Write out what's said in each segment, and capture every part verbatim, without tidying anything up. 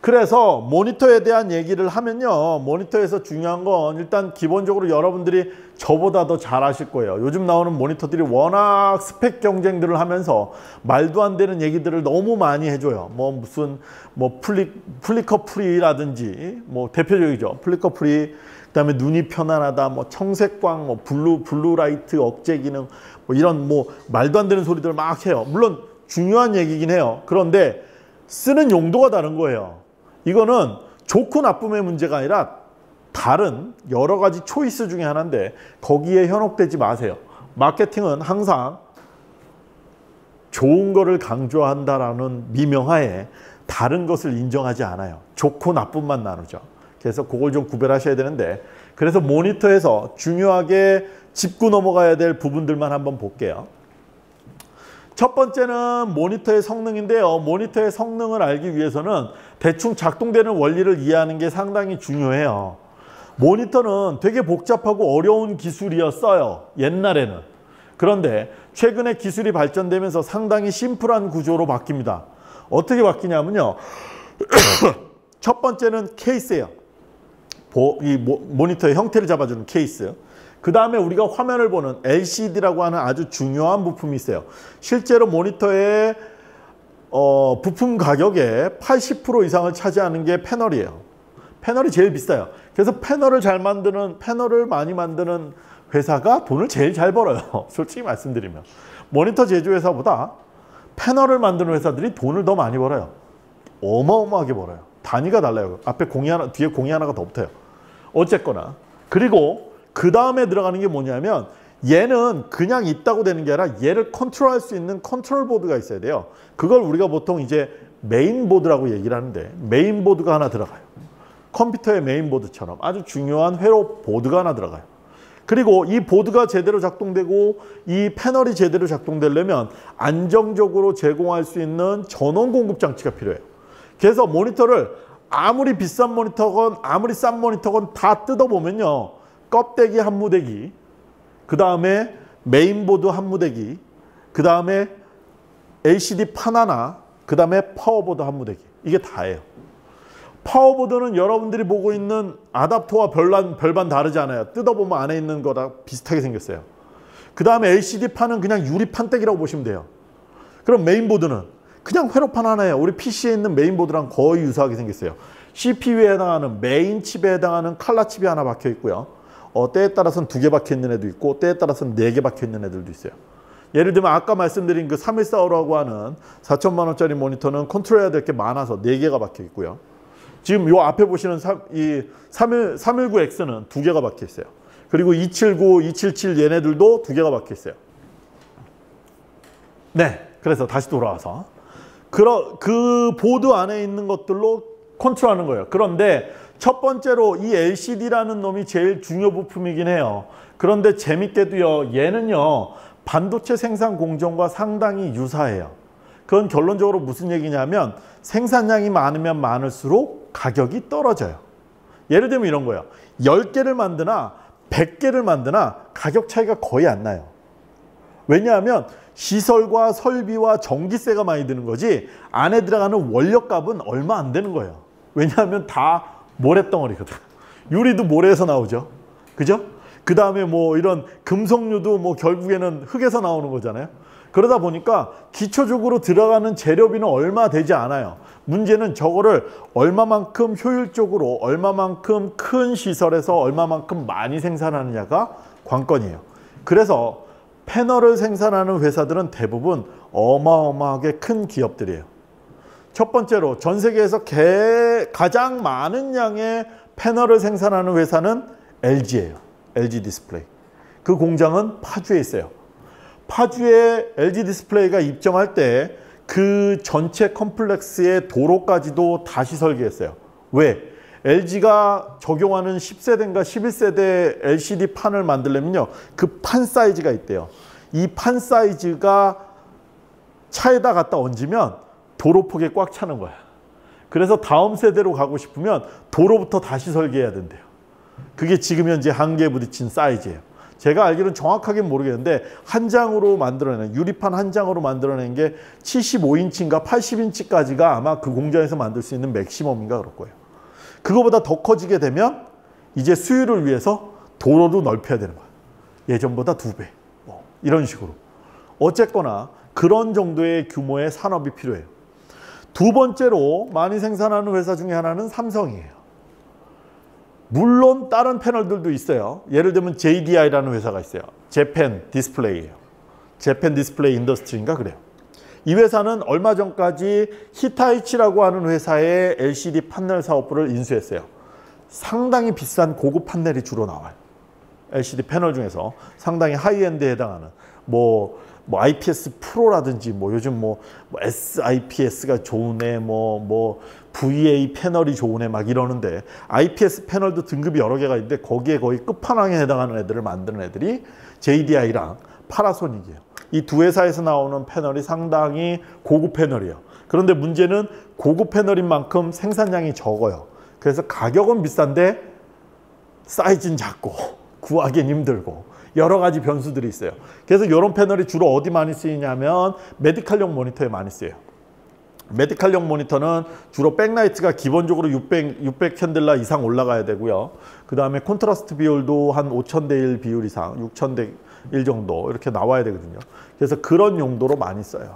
그래서 모니터에 대한 얘기를 하면요. 모니터에서 중요한 건 일단 기본적으로 여러분들이 저보다 더 잘 아실 거예요. 요즘 나오는 모니터들이 워낙 스펙 경쟁들을 하면서 말도 안 되는 얘기들을 너무 많이 해줘요. 뭐 무슨 뭐 플리, 플리커 프리라든지 뭐 대표적이죠. 플리커 프리, 그다음에 눈이 편안하다, 뭐 청색광, 뭐 블루 블루라이트 억제 기능, 뭐 이런 뭐 말도 안 되는 소리들을 막 해요. 물론 중요한 얘기긴 해요. 그런데 쓰는 용도가 다른 거예요. 이거는 좋고 나쁨의 문제가 아니라 다른 여러 가지 초이스 중에 하나인데 거기에 현혹되지 마세요. 마케팅은 항상 좋은 거를 강조한다라는 미명하에 다른 것을 인정하지 않아요. 좋고 나쁨만 나누죠. 그래서 그걸 좀 구별하셔야 되는데, 그래서 모니터에서 중요하게 짚고 넘어가야 될 부분들만 한번 볼게요. 첫 번째는 모니터의 성능인데요. 모니터의 성능을 알기 위해서는 대충 작동되는 원리를 이해하는 게 상당히 중요해요. 모니터는 되게 복잡하고 어려운 기술이었어요. 옛날에는. 그런데 최근에 기술이 발전되면서 상당히 심플한 구조로 바뀝니다. 어떻게 바뀌냐면요. 첫 번째는 케이스예요. 이 모니터의 형태를 잡아주는 케이스. 그 다음에 우리가 화면을 보는 엘시디라고 하는 아주 중요한 부품이 있어요. 실제로 모니터의 어, 부품 가격의 팔십 퍼센트 이상을 차지하는 게 패널이에요. 패널이 제일 비싸요. 그래서 패널을 잘 만드는, 패널을 많이 만드는 회사가 돈을 제일 잘 벌어요. 솔직히 말씀드리면. 모니터 제조회사보다 패널을 만드는 회사들이 돈을 더 많이 벌어요. 어마어마하게 벌어요. 단위가 달라요. 앞에 공이 하나, 뒤에 공이 하나가 더 붙어요. 어쨌거나. 그리고 그 다음에 들어가는 게 뭐냐면 얘는 그냥 있다고 되는 게 아니라 얘를 컨트롤할 수 있는 컨트롤 보드가 있어야 돼요. 그걸 우리가 보통 이제 메인 보드라고 얘기를 하는데 메인 보드가 하나 들어가요. 컴퓨터의 메인 보드처럼 아주 중요한 회로 보드가 하나 들어가요. 그리고 이 보드가 제대로 작동되고 이 패널이 제대로 작동되려면 안정적으로 제공할 수 있는 전원 공급 장치가 필요해요. 그래서 모니터를 아무리 비싼 모니터건 아무리 싼 모니터건 다 뜯어보면요. 껍데기 한 무대기, 그 다음에 메인보드 한 무대기, 그 다음에 엘시디 판 하나, 그 다음에 파워보드 한 무대기. 이게 다예요. 파워보드는 여러분들이 보고 있는 아답터와 별반, 별반 다르지 않아요. 뜯어보면 안에 있는 거랑 비슷하게 생겼어요. 그 다음에 엘시디 판은 그냥 유리 판때기라고 보시면 돼요. 그럼 메인보드는 그냥 회로판 하나예요. 우리 피시에 있는 메인보드랑 거의 유사하게 생겼어요. 씨피유에 해당하는 메인 칩에 해당하는 칼라 칩이 하나 박혀 있고요. 어, 때에 따라서는 두 개 박혀 있는 애도 있고 때에 따라서는 네 개 박혀 있는 애들도 있어요. 예를 들면 아까 말씀드린 그 삼일사오라고 하는 사천만 원짜리 모니터는 컨트롤해야 될 게 많아서 네 개가 박혀 있고요. 지금 요 앞에 보시는 이 삼일구 엑스는 두 개가 박혀 있어요. 그리고 이칠구, 이칠칠 얘네들도 두 개가 박혀 있어요. 네, 그래서 다시 돌아와서 그, 그 보드 안에 있는 것들로 컨트롤하는 거예요. 그런데 첫 번째로 이 엘시디라는 놈이 제일 중요 부품이긴 해요. 그런데 재밌게도요, 얘는요 반도체 생산 공정과 상당히 유사해요. 그건 결론적으로 무슨 얘기냐면 생산량이 많으면 많을수록 가격이 떨어져요. 예를 들면 이런 거예요. 열 개를 만드나 백 개를 만드나 가격 차이가 거의 안 나요. 왜냐하면 시설과 설비와 전기세가 많이 드는 거지 안에 들어가는 원료값은 얼마 안 되는 거예요. 왜냐하면 다 모래덩어리거든. 유리도 모래에서 나오죠. 그죠? 그 다음에 뭐 이런 금속류도 뭐 결국에는 흙에서 나오는 거잖아요. 그러다 보니까 기초적으로 들어가는 재료비는 얼마 되지 않아요. 문제는 저거를 얼마만큼 효율적으로 얼마만큼 큰 시설에서 얼마만큼 많이 생산하느냐가 관건이에요. 그래서 패널을 생산하는 회사들은 대부분 어마어마하게 큰 기업들이에요. 첫 번째로 전 세계에서 개, 가장 많은 양의 패널을 생산하는 회사는 엘지예요. 엘지 디스플레이. 그 공장은 파주에 있어요. 파주에 엘지 디스플레이가 입점할 때 그 전체 컴플렉스의 도로까지도 다시 설계했어요. 왜? 엘지가 적용하는 십 세대인가 십일 세대 엘시디 판을 만들려면요. 그 판 사이즈가 있대요. 이 판 사이즈가 차에다 갖다 얹으면 도로폭에 꽉 차는 거야. 그래서 다음 세대로 가고 싶으면 도로부터 다시 설계해야 된대요. 그게 지금 현재 한계에 부딪힌 사이즈예요. 제가 알기로는 정확하게 모르겠는데 한 장으로 만들어낸, 유리판 한 장으로 만들어낸 게 칠십오 인치인가 팔십 인치까지가 아마 그 공장에서 만들 수 있는 맥시멈인가 그럴 거예요. 그거보다 더 커지게 되면 이제 수율을 위해서 도로도 넓혀야 되는 거예요. 예전보다 두 배. 뭐 이런 식으로. 어쨌거나 그런 정도의 규모의 산업이 필요해요. 두 번째로 많이 생산하는 회사 중에 하나는 삼성이에요. 물론 다른 패널들도 있어요. 예를 들면 제이디아이라는 회사가 있어요. 재팬 디스플레이예요. 재팬 디스플레이 인더스트리인가 그래요. 이 회사는 얼마 전까지 히타이치라고 하는 회사의 엘시디 판넬 사업부를 인수했어요. 상당히 비싼 고급 판넬이 주로 나와요. 엘시디 패널 중에서 상당히 하이엔드에 해당하는 뭐, 뭐 아이피에스 프로라든지 뭐 요즘 뭐, 뭐 에스아이피에스가 좋으네 뭐, 뭐 브이에이 패널이 좋으네 막 이러는데 아이피에스 패널도 등급이 여러 개가 있는데 거기에 거의 끝판왕에 해당하는 애들을 만드는 애들이 제이디아이랑 파나소닉이에요. 이 두 회사에서 나오는 패널이 상당히 고급 패널이에요. 그런데 문제는 고급 패널인 만큼 생산량이 적어요. 그래서 가격은 비싼데 사이즈는 작고 구하기는 힘들고 여러 가지 변수들이 있어요. 그래서 이런 패널이 주로 어디 많이 쓰이냐면 메디칼용 모니터에 많이 쓰여요. 메디칼용 모니터는 주로 백라이트가 기본적으로 육백, 육백 캔들라 이상 올라가야 되고요. 그 다음에 콘트라스트 비율도 한 오천 대 일 비율 이상, 육천 대 일 정도 이렇게 나와야 되거든요. 그래서 그런 용도로 많이 써요.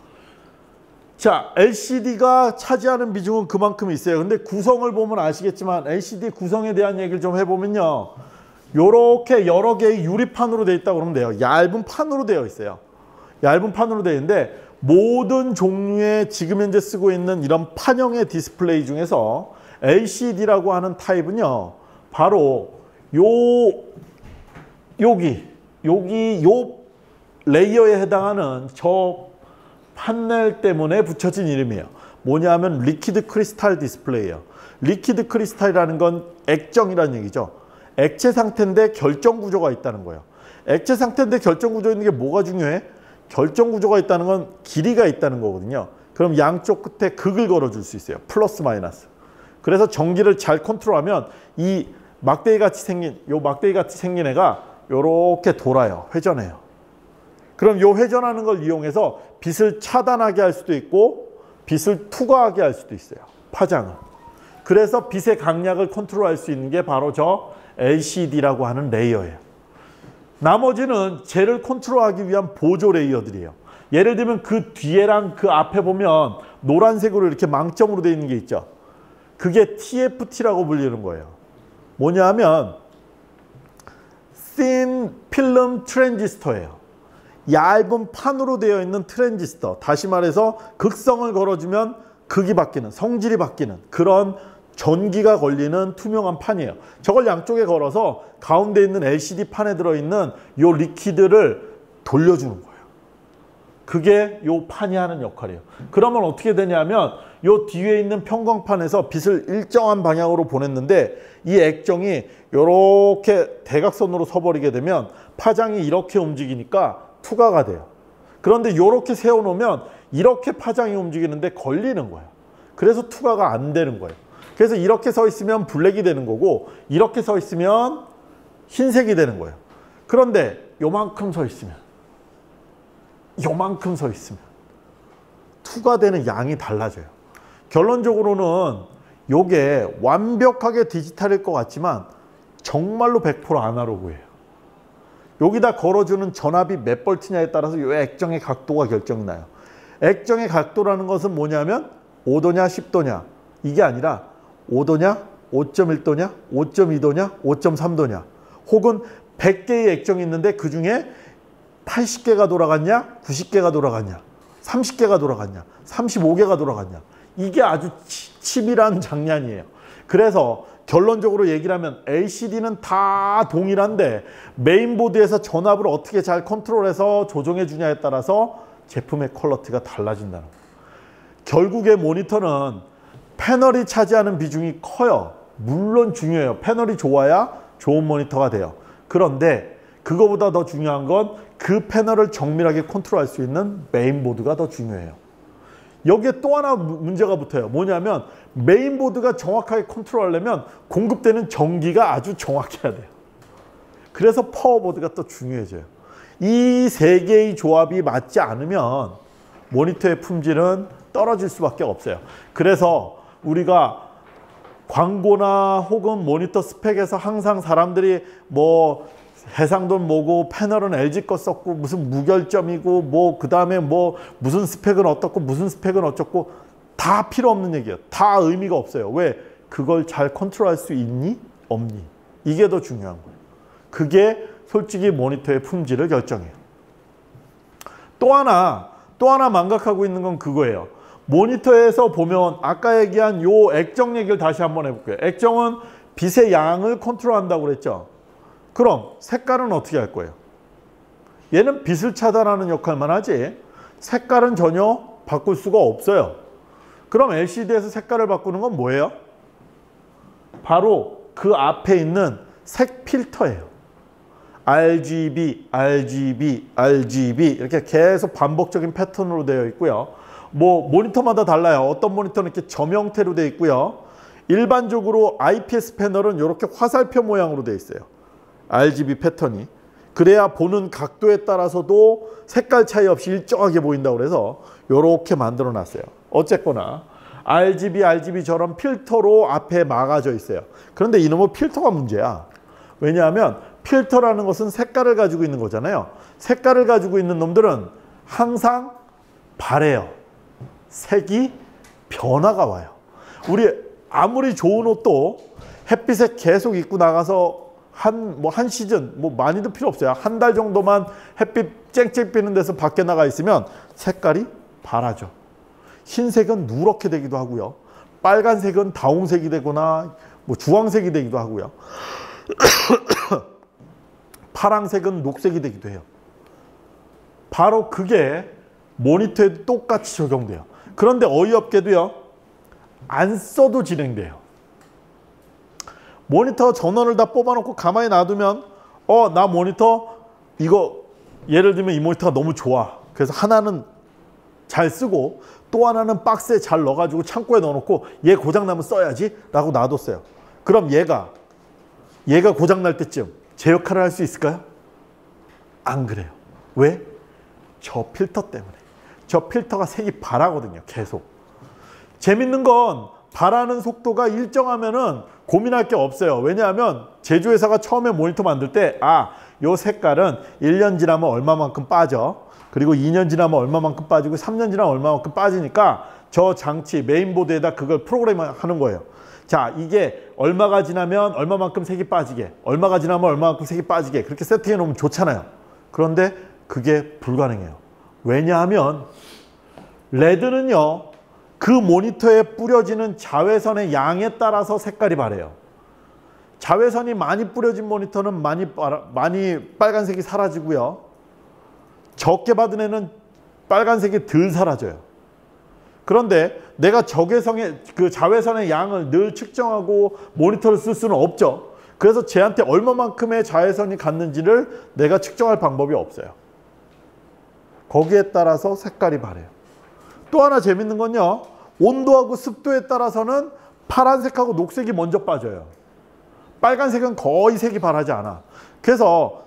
자, 엘시디가 차지하는 비중은 그만큼 있어요. 근데 구성을 보면 아시겠지만 엘시디 구성에 대한 얘기를 좀 해보면요. 요렇게 여러 개의 유리판으로 되어 있다고 그러면 돼요. 얇은 판으로 되어 있어요. 얇은 판으로 되어 있는데 모든 종류의 지금 현재 쓰고 있는 이런 판형의 디스플레이 중에서 엘시디라고 하는 타입은요. 바로 요 여기 여기 요 레이어에 해당하는 저 판넬 때문에 붙여진 이름이에요. 뭐냐면 리퀴드 크리스탈 디스플레이예요. 리퀴드 크리스탈이라는 건 액정이라는 얘기죠. 액체 상태인데 결정 구조가 있다는 거예요. 액체 상태인데 결정 구조 있는 게 뭐가 중요해? 결정 구조가 있다는 건 길이가 있다는 거거든요. 그럼 양쪽 끝에 극을 걸어줄 수 있어요. 플러스 마이너스. 그래서 전기를 잘 컨트롤하면 이 막대기 같이 생긴 요 막대기 같이 생긴 애가 요렇게 돌아요. 회전해요. 그럼 요 회전하는 걸 이용해서 빛을 차단하게 할 수도 있고 빛을 투과하게 할 수도 있어요. 파장을. 그래서 빛의 강약을 컨트롤할 수 있는 게 바로 저 엘시디라고 하는 레이어예요. 나머지는 쟤를 컨트롤하기 위한 보조 레이어들이에요. 예를 들면 그 뒤에랑 그 앞에 보면 노란색으로 이렇게 망점으로 되어 있는 게 있죠. 그게 티에프티라고 불리는 거예요. 뭐냐 하면 Thin Film Transistor예요. 얇은 판으로 되어 있는 트랜지스터. 다시 말해서 극성을 걸어주면 극이 바뀌는, 성질이 바뀌는 그런 전기가 걸리는 투명한 판이에요. 저걸 양쪽에 걸어서 가운데 있는 엘시디 판에 들어있는 요 리퀴드를 돌려주는 거예요. 그게 요 판이 하는 역할이에요. 그러면 어떻게 되냐면 요 뒤에 있는 편광판에서 빛을 일정한 방향으로 보냈는데 이 액정이 이렇게 대각선으로 서버리게 되면 파장이 이렇게 움직이니까 투과가 돼요. 그런데 이렇게 세워놓으면 이렇게 파장이 움직이는데 걸리는 거예요. 그래서 투과가 안 되는 거예요. 그래서 이렇게 서 있으면 블랙이 되는 거고 이렇게 서 있으면 흰색이 되는 거예요. 그런데 요만큼 서 있으면 요만큼 서 있으면 투과되는 양이 달라져요. 결론적으로는 요게 완벽하게 디지털일 것 같지만 정말로 백 퍼센트 아날로그예요. 여기다 걸어주는 전압이 몇 볼트냐에 따라서 요 액정의 각도가 결정이 나요. 액정의 각도라는 것은 뭐냐면 오 도냐 십 도냐 이게 아니라 오 도냐 오 점 일 도냐 오 점 이 도냐 오 점 삼 도냐 혹은 백 개의 액정이 있는데 그 중에 팔십 개가 돌아갔냐 구십 개가 돌아갔냐 삼십 개가 돌아갔냐 삼십오 개가 돌아갔냐 이게 아주 치밀한 장난이에요. 그래서 결론적으로 얘기를 하면 엘시디는 다 동일한데 메인보드에서 전압을 어떻게 잘 컨트롤해서 조정해 주냐에 따라서 제품의 퀄리티가 달라진다는 거예요. 결국에 모니터는 패널이 차지하는 비중이 커요. 물론 중요해요. 패널이 좋아야 좋은 모니터가 돼요. 그런데 그거보다 더 중요한 건 그 패널을 정밀하게 컨트롤할 수 있는 메인보드가 더 중요해요. 여기에 또 하나 문제가 붙어요. 뭐냐면 메인보드가 정확하게 컨트롤하려면 공급되는 전기가 아주 정확해야 돼요. 그래서 파워보드가 또 중요해져요. 이 세 개의 조합이 맞지 않으면 모니터의 품질은 떨어질 수밖에 없어요. 그래서 우리가 광고나 혹은 모니터 스펙에서 항상 사람들이 뭐 해상도는 뭐고 패널은 엘지 거 썼고 무슨 무결점이고 뭐 그 다음에 뭐 무슨 스펙은 어떻고 무슨 스펙은 어쩌고 다 필요 없는 얘기예요. 다 의미가 없어요. 왜? 그걸 잘 컨트롤할 수 있니? 없니? 이게 더 중요한 거예요. 그게 솔직히 모니터의 품질을 결정해요. 또 하나 또 하나 망각하고 있는 건 그거예요. 모니터에서 보면 아까 얘기한 요 액정 얘기를 다시 한번 해볼게요. 액정은 빛의 양을 컨트롤한다고 그랬죠. 그럼 색깔은 어떻게 할 거예요? 얘는 빛을 차단하는 역할만 하지 색깔은 전혀 바꿀 수가 없어요. 그럼 엘시디에서 색깔을 바꾸는 건 뭐예요? 바로 그 앞에 있는 색 필터예요. 알지비, 알지비, 알지비 이렇게 계속 반복적인 패턴으로 되어 있고요. 뭐 모니터마다 달라요. 어떤 모니터는 이렇게 점 형태로 되어 있고요. 일반적으로 아이피에스 패널은 이렇게 화살표 모양으로 되어 있어요. 알지비 패턴이. 그래야 보는 각도에 따라서도 색깔 차이 없이 일정하게 보인다고 그래서 이렇게 만들어 놨어요. 어쨌거나 알지비, 알지비처럼 필터로 앞에 막아져 있어요. 그런데 이놈의 필터가 문제야. 왜냐하면 필터라는 것은 색깔을 가지고 있는 거잖아요. 색깔을 가지고 있는 놈들은 항상 바래요. 색이 변화가 와요. 우리 아무리 좋은 옷도 햇빛에 계속 입고 나가서 한, 뭐 한 시즌, 뭐 많이도 필요 없어요. 한 달 정도만 햇빛 쨍쨍 비는 데서 밖에 나가 있으면 색깔이 바라죠. 흰색은 누렇게 되기도 하고요. 빨간색은 다홍색이 되거나 뭐 주황색이 되기도 하고요. 파란색은 녹색이 되기도 해요. 바로 그게 모니터에도 똑같이 적용돼요. 그런데 어이없게도요. 안 써도 진행돼요. 모니터 전원을 다 뽑아놓고 가만히 놔두면 어, 나 모니터 이거 예를 들면 이 모니터가 너무 좋아. 그래서 하나는 잘 쓰고 또 하나는 박스에 잘 넣어가지고 창고에 넣어놓고 얘 고장나면 써야지 라고 놔뒀어요. 그럼 얘가 얘가 고장날 때쯤 제 역할을 할 수 있을까요? 안 그래요. 왜? 저 필터 때문에. 저 필터가 색이 바라거든요. 계속. 재밌는 건 바라는 속도가 일정하면은 고민할 게 없어요. 왜냐하면 제조회사가 처음에 모니터 만들 때 아, 요 색깔은 일 년 지나면 얼마만큼 빠져. 그리고 이 년 지나면 얼마만큼 빠지고 삼 년 지나면 얼마만큼 빠지니까 저 장치 메인보드에다 그걸 프로그램 하는 거예요. 자, 이게 얼마가 지나면 얼마만큼 색이 빠지게, 얼마가 지나면 얼마만큼 색이 빠지게 그렇게 세팅해 놓으면 좋잖아요. 그런데 그게 불가능해요. 왜냐하면 레드는요. 그 모니터에 뿌려지는 자외선의 양에 따라서 색깔이 바래요. 자외선이 많이 뿌려진 모니터는 많이, 많이 빨간색이 사라지고요. 적게 받은 애는 빨간색이 덜 사라져요. 그런데 내가 적외선의 그 자외선의 양을 늘 측정하고 모니터를 쓸 수는 없죠. 그래서 쟤한테 얼마만큼의 자외선이 갔는지를 내가 측정할 방법이 없어요. 거기에 따라서 색깔이 바래요. 또 하나 재밌는 건요. 온도하고 습도에 따라서는 파란색하고 녹색이 먼저 빠져요. 빨간색은 거의 색이 바라지 않아. 그래서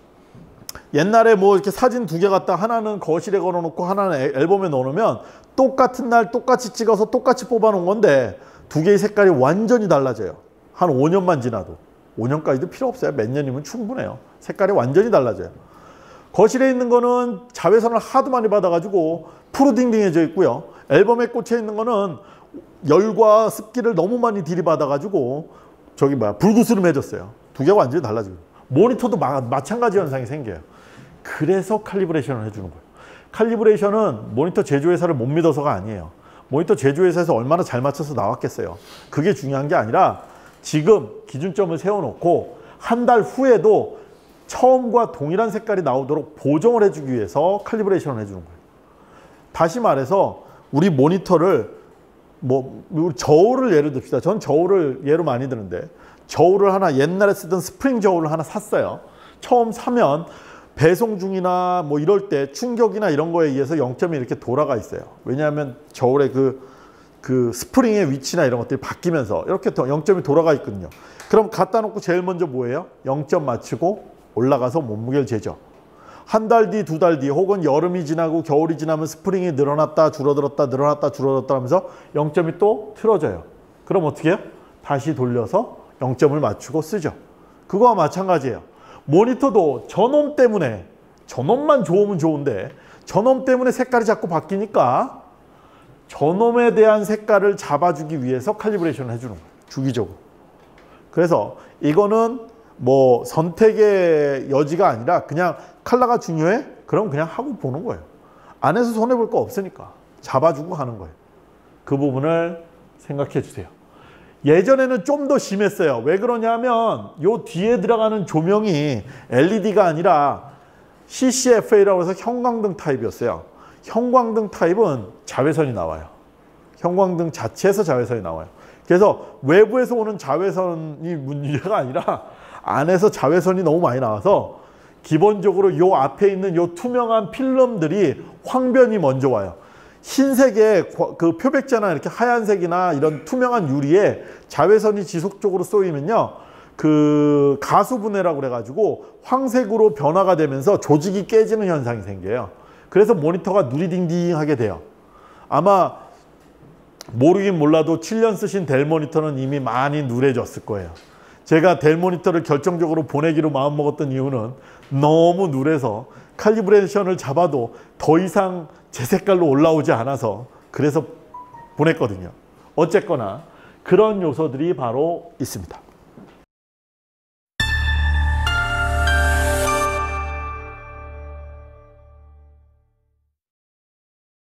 옛날에 뭐 이렇게 사진 두 개 갖다 하나는 거실에 걸어놓고 하나는 앨범에 넣어놓으면 똑같은 날 똑같이 찍어서 똑같이 뽑아놓은 건데 두 개의 색깔이 완전히 달라져요. 한 오 년만 지나도. 오 년까지도 필요 없어요. 몇 년이면 충분해요. 색깔이 완전히 달라져요. 거실에 있는 거는 자외선을 하도 많이 받아가지고 푸르딩딩해져 있고요. 앨범에 꽂혀 있는 거는 열과 습기를 너무 많이 들이받아가지고 저기 뭐야 불구스름해졌어요. 두 개가 완전히 달라지고. 모니터도 마, 마찬가지 현상이 생겨요. 그래서 칼리브레이션을 해주는 거예요. 칼리브레이션은 모니터 제조회사를 못 믿어서가 아니에요. 모니터 제조회사에서 얼마나 잘 맞춰서 나왔겠어요. 그게 중요한 게 아니라 지금 기준점을 세워놓고 한 달 후에도 처음과 동일한 색깔이 나오도록 보정을 해주기 위해서 칼리브레이션을 해주는 거예요. 다시 말해서 우리 모니터를 뭐 저울을 예를 듭시다. 전 저울을 예로 많이 드는데 저울을 하나 옛날에 쓰던 스프링 저울을 하나 샀어요. 처음 사면 배송 중이나 뭐 이럴 때 충격이나 이런 거에 의해서 영 점이 이렇게 돌아가 있어요. 왜냐하면 저울의 그, 그 스프링의 위치나 이런 것들이 바뀌면서 이렇게 영 점이 돌아가 있거든요. 그럼 갖다 놓고 제일 먼저 뭐예요? 영 점 맞추고 올라가서 몸무게를 재죠. 한 달 뒤, 두 달 뒤 혹은 여름이 지나고 겨울이 지나면 스프링이 늘어났다 줄어들었다 늘어났다 줄어들었다 하면서 영 점이 또 틀어져요. 그럼 어떻게 해요? 다시 돌려서 영 점을 맞추고 쓰죠. 그거와 마찬가지예요. 모니터도 전원 때문에, 전원만 좋으면 좋은데 전원 때문에 색깔이 자꾸 바뀌니까 전원에 대한 색깔을 잡아주기 위해서 칼리브레이션을 해주는 거예요. 주기적으로. 그래서 이거는 뭐 선택의 여지가 아니라 그냥 컬러가 중요해? 그럼 그냥 하고 보는 거예요. 안에서 손해볼 거 없으니까 잡아주고 하는 거예요. 그 부분을 생각해 주세요. 예전에는 좀 더 심했어요. 왜 그러냐면 요 뒤에 들어가는 조명이 엘이디가 아니라 씨씨에프에이라고 해서 형광등 타입이었어요. 형광등 타입은 자외선이 나와요. 형광등 자체에서 자외선이 나와요. 그래서 외부에서 오는 자외선이 문제가 아니라 안에서 자외선이 너무 많이 나와서 기본적으로 요 앞에 있는 요 투명한 필름들이 황변이 먼저 와요. 흰색의 그 표백제나 이렇게 하얀색이나 이런 투명한 유리에 자외선이 지속적으로 쏘이면요, 그 가수분해라고 그래가지고 황색으로 변화가 되면서 조직이 깨지는 현상이 생겨요. 그래서 모니터가 누리딩딩하게 돼요. 아마 모르긴 몰라도 칠 년 쓰신 델 모니터는 이미 많이 누래졌을 거예요. 제가 델 모니터를 결정적으로 보내기로 마음먹었던 이유는 너무 누래서 칼리브레이션을 잡아도 더 이상 제 색깔로 올라오지 않아서 그래서 보냈거든요. 어쨌거나 그런 요소들이 바로 있습니다.